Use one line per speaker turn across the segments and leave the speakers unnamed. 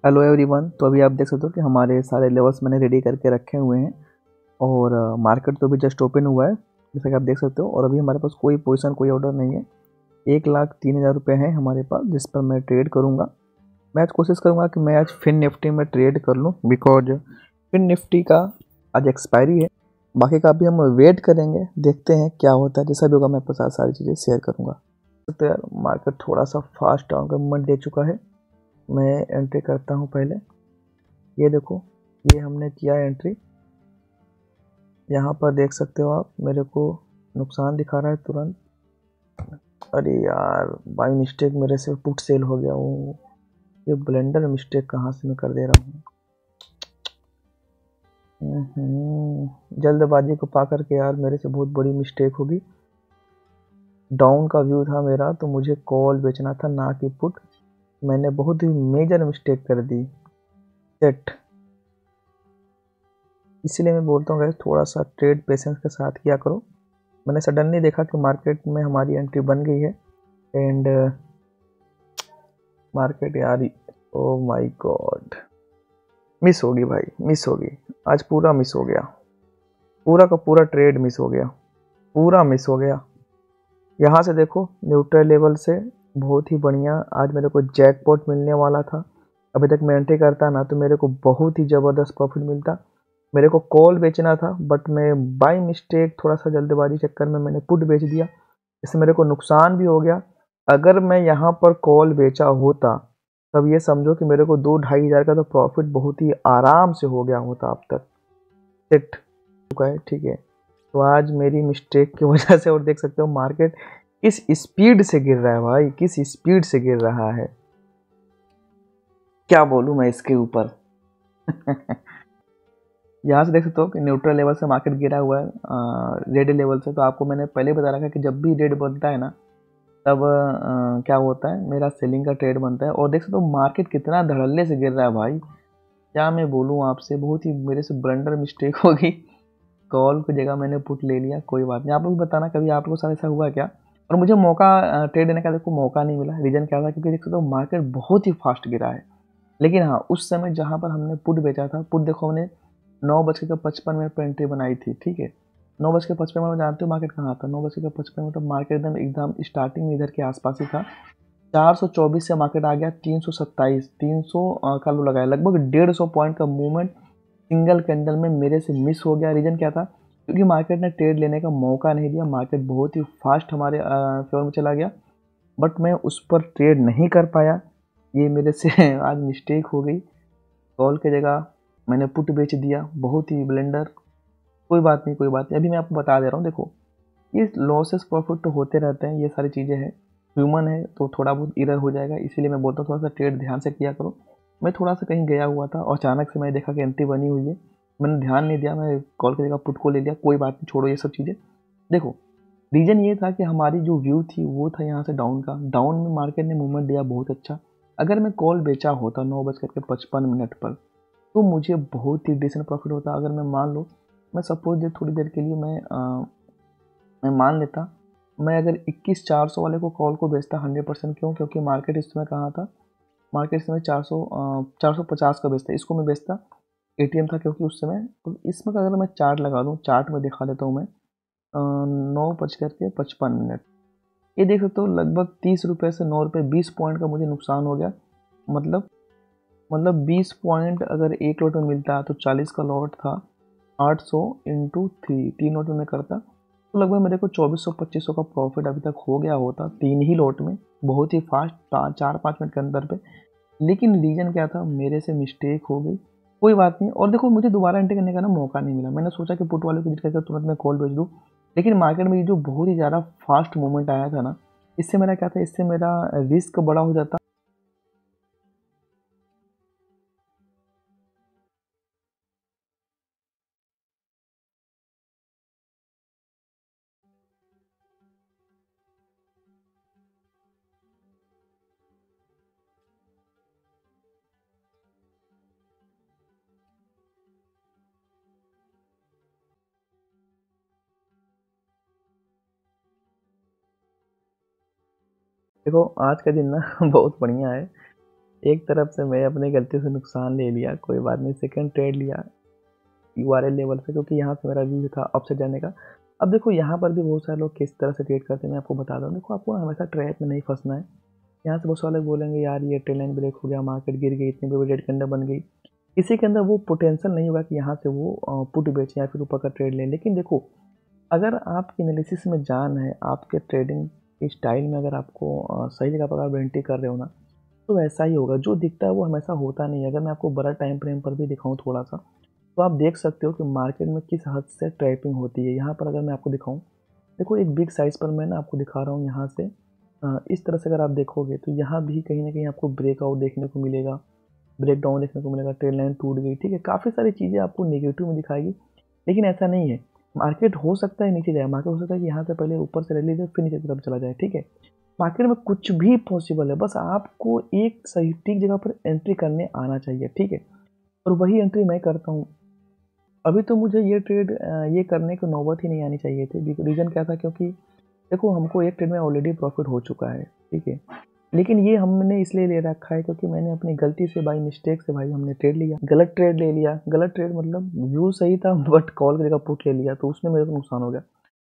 Hello everyone. तो अभी आप देख सकते हो कि हमारे सारे लेवल्स मैंने रेडी करके रखे हुए हैं और मार्केट तो अभी जस्ट ओपन हुआ है जैसा कि आप देख सकते हो। और अभी हमारे पास कोई पोजीशन कोई ऑर्डर नहीं है। 1,03,000 रुपये हैं हमारे पास जिस पर मैं ट्रेड करूंगा। मैं आज कोशिश करूंगा कि मैं आज फिन निफ्टी में ट्रेड कर लूं बिकॉज फिन निफ्टी का आज एक्सपायरी है। बाकी का अभी हम वेट करेंगे, देखते हैं क्या होता है। जैसा भी होगा मैं आपके साथ सारी चीज़ें शेयर करूँगा। तो यार मार्केट थोड़ा सा फास्ट डाउन का मूवमेंट दे चुका है। मैं एंट्री करता हूँ पहले। ये देखो, ये हमने किया एंट्री। यहाँ पर देख सकते हो आप, मेरे को नुकसान दिखा रहा है तुरंत। अरे यार बाई मिस्टेक मेरे से पुट सेल हो गया। वो ये ब्लेंडर मिस्टेक कहाँ से मैं कर दे रहा हूँ। जल्दबाजी को पा करके यार मेरे से बहुत बड़ी मिस्टेक होगी। डाउन का व्यू था मेरा तो मुझे कॉल बेचना था ना कि पुट। मैंने बहुत ही मेजर मिस्टेक कर दी। सेट, इसीलिए मैं बोलता हूँ गाइस थोड़ा सा ट्रेड पेशेंस के साथ किया करो। मैंने सडनली देखा कि मार्केट में हमारी एंट्री बन गई है एंड मार्केट यार, ओ माय गॉड, मिस होगी भाई, मिस होगी। आज पूरा मिस हो गया, पूरा का पूरा ट्रेड मिस हो गया, पूरा मिस हो गया। यहाँ से देखो न्यूट्रल लेवल से बहुत ही बढ़िया आज मेरे को जैकपॉट मिलने वाला था। अभी तक मैं एंट्री करता ना तो मेरे को बहुत ही ज़बरदस्त प्रॉफिट मिलता। मेरे को कॉल बेचना था बट मैं बाय मिस्टेक थोड़ा सा जल्दबाजी चक्कर में मैंने पुट बेच दिया। इससे मेरे को नुकसान भी हो गया। अगर मैं यहाँ पर कॉल बेचा होता तब ये समझो कि मेरे को 2-2.5 हज़ार का तो प्रॉफिट बहुत ही आराम से हो गया होता अब तक। सेट चुका है, ठीक है। तो आज मेरी मिस्टेक की वजह से, और देख सकते हो मार्केट किस स्पीड से गिर रहा है भाई, किस स्पीड से गिर रहा है, क्या बोलूँ मैं इसके ऊपर। यहाँ से देख सकते हो कि न्यूट्रल लेवल से मार्केट गिरा हुआ है रेड लेवल से। तो आपको मैंने पहले बता रखा कि जब भी रेड बनता है ना तब क्या होता है, मेरा सेलिंग का ट्रेड बनता है। और देख सकते हो मार्केट कितना धड़ल्ले से गिर रहा है भाई। क्या मैं बोलूँ आपसे, बहुत ही मेरे से ब्लंडर मिस्टेक हो गई। कॉल की जगह मैंने पुट ले लिया, कोई बात नहीं। आप लोग बताना कभी आप लोगों के साथ ऐसा हुआ क्या। और मुझे मौका ट्रेड देने का देखो मौका नहीं मिला। रीज़न क्या था, क्योंकि देख सकते हो मार्केट बहुत ही फास्ट गिरा है। लेकिन हाँ, उस समय जहाँ पर हमने पुट बेचा था, पुट देखो हमने 9:55 पर एंट्री बनाई थी, ठीक है। 9:55 में जानते हो मार्केट कहाँ था। 9:55 मतलब मार्केट एकदम एकदम स्टार्टिंग में इधर के आसपास ही था। 424 से मार्केट आ गया 327, 300 का लो लगाया। लगभग 150 पॉइंट का मूवमेंट सिंगल कैंडल में मेरे से मिस हो गया। रीज़न क्या था, क्योंकि मार्केट ने ट्रेड लेने का मौका नहीं दिया। मार्केट बहुत ही फास्ट हमारे फेवर में चला गया बट मैं उस पर ट्रेड नहीं कर पाया। ये मेरे से आज मिस्टेक हो गई। कॉल की जगह मैंने पुट बेच दिया, बहुत ही ब्लेंडर। कोई बात नहीं, कोई बात नहीं। अभी मैं आपको बता दे रहा हूँ, देखो ये लॉसेस प्रॉफिट तो होते रहते हैं, ये सारी चीज़ें हैं। ह्यूमन है तो थोड़ा बहुत इरर हो जाएगा, इसीलिए मैं बोलता हूँ थोड़ा सा ट्रेड ध्यान से किया करो। मैं थोड़ा सा कहीं गया हुआ था और अचानक से मैंने देखा कि एंट्री बनी हुई है। मैंने ध्यान नहीं दिया, मैं कॉल की जगह पुट को ले लिया। कोई बात नहीं, छोड़ो ये सब चीज़ें। देखो रीज़न ये था कि हमारी जो व्यू थी वो था यहाँ से डाउन का। डाउन में मार्केट ने मूवमेंट दिया बहुत अच्छा। अगर मैं कॉल बेचा होता 9:55 पर तो मुझे बहुत ही डिसेंट प्रॉफिट होता। अगर मैं मान लो, मैं सपोज दे थोड़ी देर के लिए मैं मान लेता, मैं अगर 21,400 वाले को कॉल को बेचता 100%। क्यों? क्योंकि मार्केट इस समय कहाँ था, मार्केट इस समय 450 का बेचता। इसको मैं बेचता एटीएम था क्योंकि उस समय। तो इसमें का अगर मैं चार्ट लगा दूँ, चार्ट में दिखा देता हूँ मैं। 9:55 ये देख सकते हो लगभग 30 रुपये से 9 रुपये 20 पॉइंट का मुझे नुकसान हो गया। मतलब 20 पॉइंट अगर एक लॉट में मिलता तो 40 का लॉट था। 800 इंटू 3, 3 लॉट में करता तो लगभग मेरे को 2400-2500 का प्रॉफिट अभी तक हो गया होता, 3 ही लॉट में। बहुत ही फास्ट 4-5 मिनट के अंदर पे। लेकिन रीज़न क्या था, मेरे से मिस्टेक हो गई। कोई बात नहीं। और देखो मुझे दोबारा एंट्री करने का ना मौका नहीं मिला। मैंने सोचा कि पुट वाले को विजिट करके तुरंत मैं कॉल भेज दूँ। लेकिन मार्केट में ये जो बहुत ही ज़्यादा फास्ट मूवमेंट आया था ना, इससे मेरा क्या था, इससे मेरा रिस्क बड़ा हो जाता। देखो आज का दिन ना बहुत बढ़िया है। एक तरफ से मैं अपनी गलती से नुकसान ले लिया, कोई बात नहीं, सेकंड ट्रेड लिया यूआरएल लेवल से, क्योंकि यहाँ से मेरा व्यू था अपसाइड जाने का। अब देखो यहाँ पर भी बहुत सारे लोग किस तरह से ट्रेड करते हैं मैं आपको बता दूँ। देखो आपको हमेशा ट्रैप में नहीं फंसना है। यहाँ से बहुत सारे लोग बोलेंगे यार ये ट्रेड लाइन ब्रेक हो गया, मार्केट गिर गई, इतनी बड़ी रेड कैंडल बन गई। किसी के अंदर वो पोटेंशियल नहीं होगा कि यहाँ से वो पुट बेचे या फिर ऊपर का ट्रेड लें। लेकिन देखो अगर आपकी एनालिसिस में जान है, आपके ट्रेडिंग स्टाइल में अगर आपको सही जगह पर आप एंट्री कर रहे हो ना, तो वैसा ही होगा। जो दिखता है वो हमेशा होता नहीं है। अगर मैं आपको बड़ा टाइम फ्रेम पर भी दिखाऊं थोड़ा सा, तो आप देख सकते हो कि मार्केट में किस हद से ट्रैपिंग होती है। यहाँ पर अगर मैं आपको दिखाऊं, देखो एक बिग साइज़ पर मैं ना आपको दिखा रहा हूँ यहाँ से। इस तरह से अगर आप देखोगे तो यहाँ भी कहीं ना कहीं आपको ब्रेकआउट देखने को मिलेगा, ब्रेक डाउन देखने को मिलेगा, ट्रेड लाइन टूट गई, ठीक है। काफ़ी सारी चीज़ें आपको नेगेटिव में दिखाएगी, लेकिन ऐसा नहीं है। मार्केट हो सकता है नीचे जाए, मार्केट हो सकता है कि यहाँ से पहले ऊपर से रैली दे फिर नीचे की तरफ चला जाए, ठीक है। मार्केट में कुछ भी पॉसिबल है, बस आपको एक सही ठीक जगह पर एंट्री करने आना चाहिए, ठीक है। और वही एंट्री मैं करता हूँ। अभी तो मुझे ये ट्रेड ये करने की नौबत ही नहीं आनी चाहिए थी। रीज़न क्या था, क्योंकि देखो हमको एक ट्रेड में ऑलरेडी प्रॉफिट हो चुका है, ठीक है। लेकिन ये हमने इसलिए ले रखा है क्योंकि मैंने अपनी गलती से बाई मिस्टेक से भाई हमने ट्रेड लिया, गलत ट्रेड ले लिया। गलत ट्रेड मतलब व्यू सही था बट कॉल की जगह पुट ले लिया, तो उसमें मेरे को नुकसान हो गया।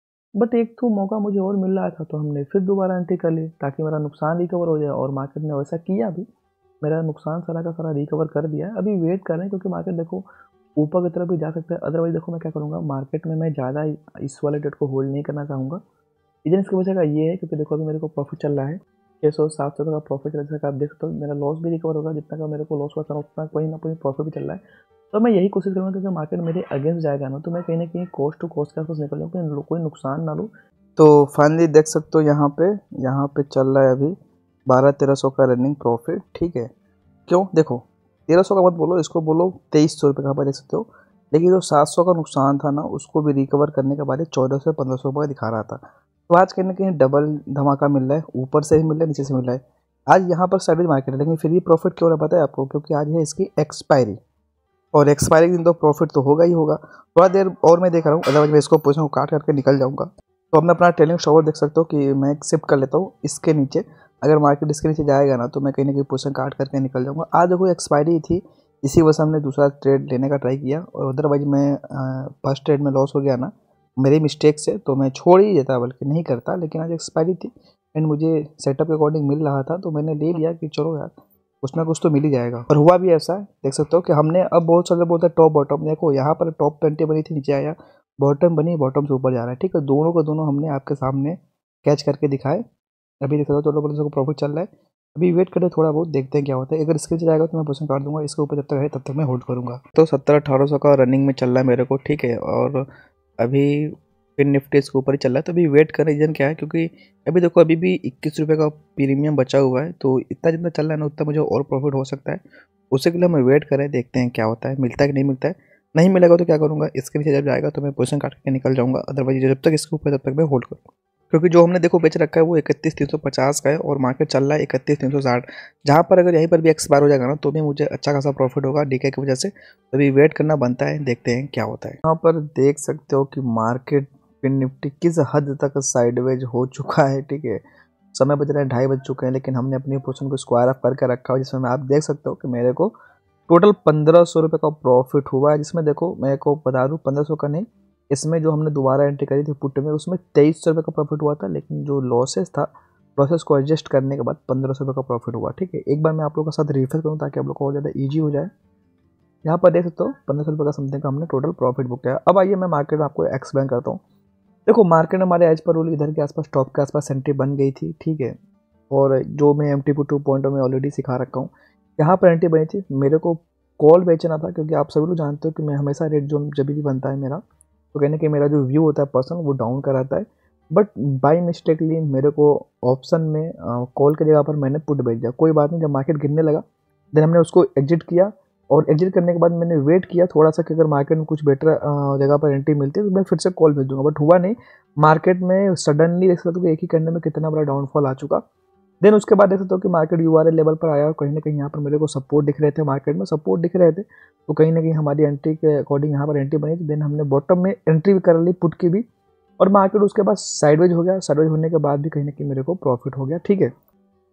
बट एक तो मौका मुझे और मिल रहा था, तो हमने फिर दोबारा एंट्री कर ली ताकि मेरा नुकसान रिकवर हो जाए, और मार्केट ने वैसा किया भी। मेरा नुकसान सारा का सारा रिकवर कर दिया है। अभी वेट कर रहे हैं क्योंकि मार्केट देखो ऊपर की तरफ भी जा सकता है। अदरवाइज देखो मैं क्या करूँगा, मार्केट में मैं ज़्यादा इस वाले ट्रेड को होल्ड नहीं करना चाहूँगा। रीजन इसकी वजह का ये है क्योंकि देखो अभी मेरे को प्रॉफिट चल रहा है 600-700 का प्रॉफिट चल रहा है। आप देख सकते हो मेरा लॉस भी रिकवर होगा, जितना का मेरे को लॉस हुआ था उतना कोई ना कोई प्रॉफिट भी चल रहा है। तो मैं यही कोशिश करूँगा कि मार्केट मेरे अगेंस्ट जाएगा ना, तो मैं कहीं ना कहीं कोस्ट टू कोस्ट के आसपास निकल जाऊँ, कोई नुकसान ना लूँ। तो फाइनली देख सकते हो यहाँ पे चल रहा है अभी 1200-1300 का रनिंग प्रॉफिट, ठीक है। क्यों, देखो 1300 का मत बोलो, इसको बोलो 2300 रुपये का आप देख सकते हो। लेकिन जो 700 का नुकसान था ना, उसको भी रिकवर करने के बाद 1400-1500 रुपये दिखा रहा था। तो आज कहीं ना कहीं डबल धमाका मिल रहा है, ऊपर से भी मिल रहा है, नीचे से मिल रहा है। आज यहाँ पर साइडवेज मार्केट है, लेकिन फिर भी प्रॉफिट क्यों रहा पता है आपको, क्योंकि आज है इसकी एक्सपायरी, और एक्सपायरी के दिन तो प्रॉफिट तो होगा ही होगा। थोड़ा देर और मैं देख रहा हूँ, अदरवाइज मैं इसको पोजीशन को काट करके निकल जाऊँगा। तो अब मैं अपना ट्रेलिंग स्टॉप देख सकते हो कि मैं शिफ्ट कर लेता हूँ इसके नीचे। अगर मार्केट इसके नीचे जाएगा ना, तो मैं कहीं ना कहीं पोजीशन काट करके निकल जाऊँगा। आज देखो एक्सपायरी थी, इसी वजह से हमने दूसरा ट्रेड लेने का ट्राई किया, और अदरवाइज मैं फर्स्ट ट्रेड में लॉस हो गया ना मेरी मिस्टेक से, तो मैं छोड़ ही देता, बल्कि नहीं करता। लेकिन आज एक्सपायरी थी एंड मुझे सेटअप के अकॉर्डिंग मिल रहा था, तो मैंने ले लिया कि चलो यार कुछ ना कुछ तो मिल ही जाएगा। और हुआ भी ऐसा, देख सकते हो कि हमने अब बहुत सारे बोलते हैं टॉप बॉटम, देखो यहाँ पर टॉप 20 बनी थी, नीचे आया, बॉटम बनी, बॉटम से ऊपर जा रहा है, ठीक है। दोनों को दोनों हमने आपके सामने कैच करके दिखाए। अभी देख सकते हो 14% को प्रॉफिट चल रहा है। अभी वेट करें थोड़ा बहुत, देखते हैं क्या होता है। अगर इसके नीचे जाएगा तो मैं पोजीशन काट दूंगा, इसके ऊपर जब तक है तब तक मैं होल्ड करूंगा। तो 1700-1800 का रनिंग में चल रहा है मेरे को, ठीक है। और अभी फिर निफ्टी इसके ऊपर ही चल रहा है, तो अभी वेट कर, रीजन क्या है, क्योंकि अभी देखो अभी भी 21 रुपये का प्रीमियम बचा हुआ है, तो इतना जितना चल रहा है ना उतना मुझे और प्रॉफिट हो सकता है। उसी के लिए मैं वेट करें, देखते हैं क्या होता है, मिलता है कि नहीं मिलता है। नहीं मिलेगा तो क्या करूँगा, इसके नीचे जब जाएगा तो मैं पोजीशन काट के निकल जाऊँगा, अदरवाइज जब तक इसके ऊपर तब तक मैं होल्ड करूँगा। क्योंकि जो हमने देखो बेच रखा है वो 31,350 का है, और मार्केट चल रहा है 31,360, जहाँ पर अगर यहीं पर भी एक्सपायर हो जाएगा ना, तो भी मुझे अच्छा खासा प्रॉफिट होगा डीके की वजह से। तो अभी वेट करना बनता है, देखते हैं क्या होता है। यहाँ पर देख सकते हो कि मार्केट निफ्टी किस हद तक साइडवेज हो चुका है, ठीक है। समय बज रहा है 2:30 बज चुके हैं, लेकिन हमने अपनी पोजीशन को स्क्वायर अप करके रखा है, जिसमें आप देख सकते हो कि मेरे को टोटल 1500 रुपये का प्रॉफिट हुआ है। जिसमें देखो मेरे को बता दूँ 1500 का नहीं, इसमें जो हमने दोबारा एंट्री करी थी पुट में, उसमें 2300 रुपये का प्रॉफिट हुआ था। लेकिन जो लॉसेस था, लॉसेस को एडजस्ट करने के बाद 1500 रुपये का प्रॉफिट हुआ, ठीक है। एक बार मैं आप लोगों के साथ रिफ्रेश करूँ ताकि आप लोग को और ज़्यादा ईजी हो जाए। यहाँ पर देख सकते हो 1500 रुपये का समथिंग का हमने टोटल प्रॉफिट बुक किया। अब आइए मैं मार्केट में आपको एक्सप्लेन करता हूँ। देखो मार्केट में हमारे एज पर रूल इधर के आसपास टॉप के आसपास एंट्री बन गई थी, ठीक है। और जो मैं MT2 पॉइंट में ऑलरेडी सिखा रखा हूँ, यहाँ पर एंट्री बनी थी। मेरे को कॉल बेचना था, क्योंकि आप सभी लोग जानते हो कि मैं हमेशा रेड जोन जब भी बनता है मेरा, तो कहने कि मेरा जो व्यू होता है पर्सन वो डाउन कराता है। बट बाई मिस्टेकली मेरे को ऑप्शन में कॉल की जगह पर मैंने पुट बेच दिया। कोई बात नहीं, जब मार्केट गिरने लगा देन हमने उसको एग्जिट किया, और एग्जिट करने के बाद मैंने वेट किया थोड़ा सा कि अगर मार्केट में कुछ बेटर जगह पर एंट्री मिलती है तो मैं फिर से कॉल भेज दूंगा। बट हुआ नहीं, मार्केट में सडनली देख सकते हो कि एक ही कैंडल में कितना बड़ा डाउनफॉल आ चुका। देन उसके बाद देख सकते हो कि मार्केट यूआरएल लेवल पर आया, और कहीं ना कहीं यहाँ पर मेरे को सपोर्ट दिख रहे थे, मार्केट में सपोर्ट दिख रहे थे, तो कहीं ना कहीं हमारी एंट्री के अकॉर्डिंग यहाँ पर एंट्री बनी थी। देन हमने बॉटम में एंट्री भी कर ली पुट की भी, और मार्केट उसके बाद साइडवेज हो गया। साइडवेज होने के बाद भी कहीं ना कहीं मेरे को प्रॉफिट हो गया, ठीक है।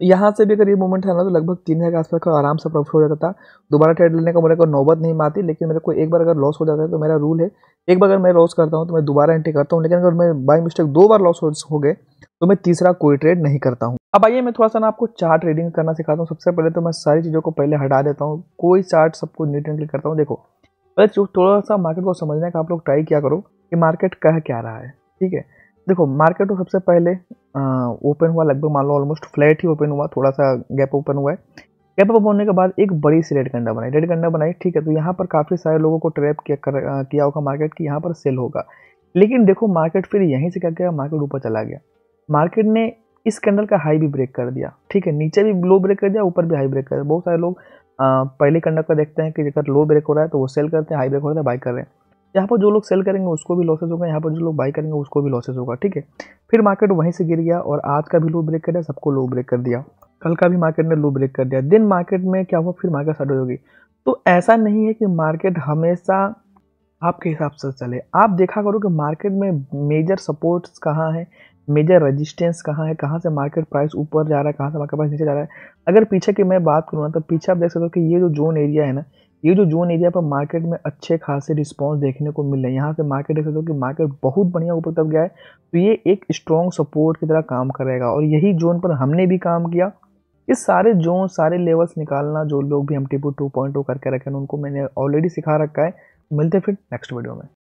यहाँ से भी अगर ये मूवमेंट है ना तो लगभग 3,000 के आसपास का आराम से प्रॉफिट हो जाता था। दोबारा ट्रेड लेने का मेरे को नौबत नहीं आती, लेकिन मेरे को एक बार अगर लॉस हो जाता है तो मेरा रूल है, एक बार अगर मैं लॉस करता हूँ तो मैं दोबारा एंट्री करता हूँ, लेकिन अगर मैं बाई मिस्टेक 2 बार लॉस हो गए तो मैं तीसरा कोई ट्रेड नहीं करता हूँ। अब आइए मैं थोड़ा सा ना आपको चार्ट रीडिंग करना सिखाता हूँ। सबसे पहले तो मैं सारी चीज़ों को पहले हटा देता हूँ, कोई चार्ट सबको नीट एंड क्लियर करता हूँ। देखो, पहले थोड़ा सा मार्केट को समझने का आप लोग ट्राई किया करो कि मार्केट कह क्या रहा है, ठीक है। देखो, मार्केट को सबसे पहले ओपन हुआ, लगभग मान लो ऑलमोस्ट फ्लैट ही ओपन हुआ, थोड़ा सा गैप ओपन हुआ है। गैप ओपन होने के बाद एक बड़ी सी रेड कैंडल बनाई, ठीक है। तो यहाँ पर काफ़ी सारे लोगों को ट्रैप किया होगा मार्केट की यहाँ पर सेल होगा, लेकिन देखो मार्केट फिर यहीं से क्या किया, मार्केट ऊपर चला गया। मार्केट ने इस कैंडल का हाई भी ब्रेक कर दिया, ठीक है, नीचे भी लो ब्रेक कर दिया, ऊपर भी हाई ब्रेक कर दिया। बहुत सारे लोग पहले कैंडल का देखते हैं कि अगर लो ब्रेक हो रहा है तो वो सेल करते हैं, हाई ब्रेक हो रहा है बाई कर रहे हैं। यहाँ पर जो लोग सेल करेंगे उसको भी लॉसेस होगा, यहाँ पर जो लोग बाई करेंगे उसको भी लॉसेस होगा, ठीक है। फिर मार्केट वहीं से गिर गया और आज का भी लो ब्रेक कर दिया, सबको लो ब्रेक कर दिया। कल का भी मार्केट ने लो ब्रेक कर दिया। दिन मार्केट में क्या हुआ, फिर मार्केट स्टार्ट होगी। तो ऐसा नहीं है कि मार्केट हमेशा आपके हिसाब से चले। आप देखा करो कि मार्केट में मेजर सपोर्ट्स कहाँ है, मेजर रेजिस्टेंस कहाँ है, कहाँ से मार्केट प्राइस ऊपर जा रहा है, कहाँ से मार्केट प्राइस नीचे जा रहा है। अगर पीछे की मैं बात करूँ ना तो पीछे आप देख सकते हो कि ये जो जोन एरिया है ना, ये जो जोन एरिया पर मार्केट में अच्छे खासे रिस्पॉन्स देखने को मिल रहे हैं। यहाँ से मार्केट देख सकते हो कि मार्केट बहुत बढ़िया ऊपर तक गया है, तो ये एक स्ट्रॉन्ग सपोर्ट की तरह काम करेगा और यही जोन पर हमने भी काम किया। इस सारे जोन, सारे लेवल्स निकालना जो लोग भी हम टिपू 2.0 करके रखे हैं उनको मैंने ऑलरेडी सिखा रखा है। मिलते हैं फिर नेक्स्ट वीडियो में।